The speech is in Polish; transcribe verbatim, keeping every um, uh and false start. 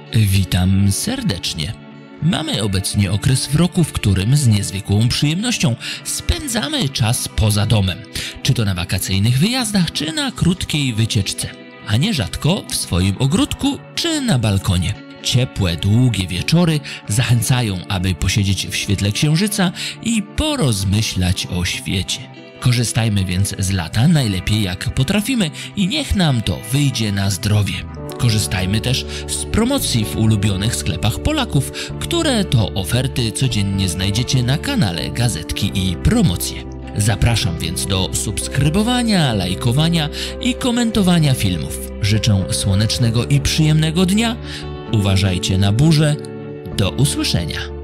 Witam serdecznie. Mamy obecnie okres w roku, w którym z niezwykłą przyjemnością spędzamy czas poza domem. Czy to na wakacyjnych wyjazdach, czy na krótkiej wycieczce. A nierzadko w swoim ogródku, czy na balkonie. Ciepłe, długie wieczory zachęcają, aby posiedzieć w świetle księżyca i porozmyślać o świecie. Korzystajmy więc z lata najlepiej jak potrafimy i niech nam to wyjdzie na zdrowie. Korzystajmy też z promocji w ulubionych sklepach Polaków, które to oferty codziennie znajdziecie na kanale Gazetki i Promocje. Zapraszam więc do subskrybowania, lajkowania i komentowania filmów. Życzę słonecznego i przyjemnego dnia. Uważajcie na burzę. Do usłyszenia.